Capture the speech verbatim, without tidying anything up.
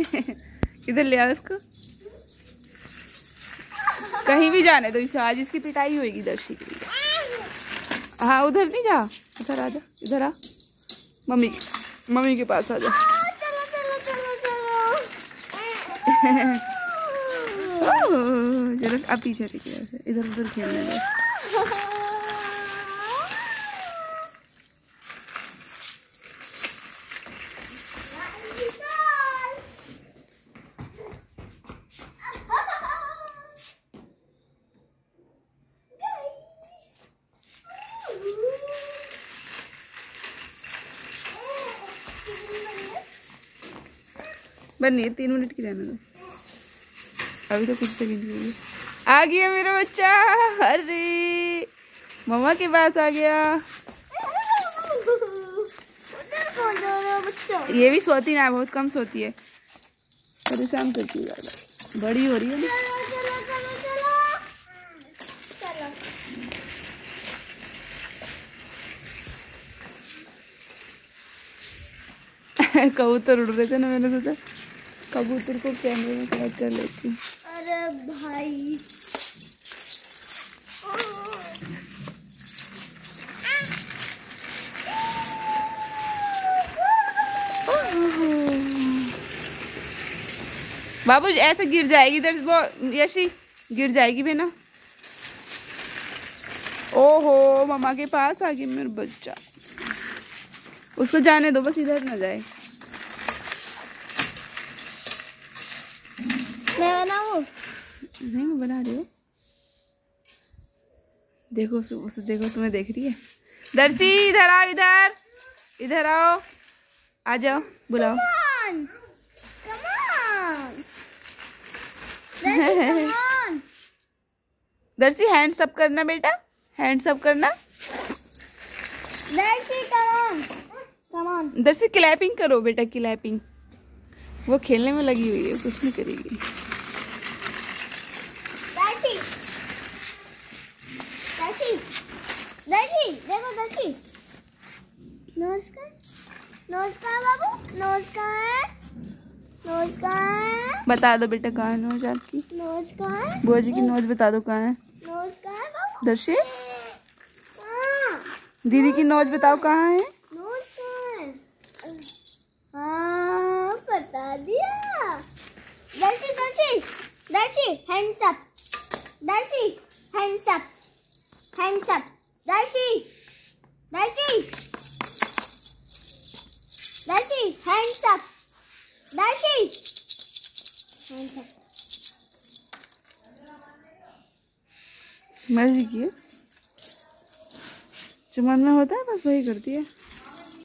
इधर ले आओ इसको, कहीं भी जाने दो इसे, आज इसकी पिटाई होगी दर्शी के लिए। हाँ उधर नहीं जा, इधर आ जा, इधर आ, मम्मी मम्मी के पास आ जा। चलो चलो चलो चलो चलो अब पीछे पीछे इधर उधर खेलने दो। बनी तीन मिनट की रहने दो, अभी तो कुछ सेकंड की। आ गया मेरा बच्चा, अरे मम्मा के पास आ गया। ये भी सोती ना, बहुत कम सोती है, परेशान करती है ज्यादा, बड़ी हो रही है ना। कबूतर उड़ रहे थे ना, मैंने सोचा कबूतर को कैमरे में कैद कर लेती हूँ। अरे भाई बाबू ऐसे गिर जाएगी इधर, वो यशी गिर जाएगी बेना। ओहो मम्मा के पास आ गई मेरा बच्चा, उसको जाने दो बस, इधर ना जाए। मैं बनाऊं? नहीं मैं बना रही हूँ, देखो उसे, उसे देखो तुम्हें देख रही है। दर्शी इधर आओ, इधर इधर आओ, आ जाओ, बुलाओ। Come on. Come on. Come on. Darshi hands up करना बेटा, हैंड्स अप करना। Daishi, come on. Come on. Darshi clapping करो बेटा, क्लैपिंग। वो खेलने में लगी हुई है, कुछ नहीं करेगी। Daishi. Daishi. Daishi, देखो Daishi. नमस्कार नमस्कार बाबू, नमस्कार नमस्कार। बता दो बेटा कहाँ है नोज आपकी, नमस्कार बुआ जी की नोज बता दो कहाँ है। नमस्कार बाबू। दर्शी हाँ दीदी की नोज बताओ कहाँ है। नमस्कार, हाँ बता दिया। Darshi Darshi Darshi hands up, Darshi hands up, hands up, Darshi Darshi Darshi hands up, Darshi hands up. मर्जी की है, जो मन में होता है बस वही करती है।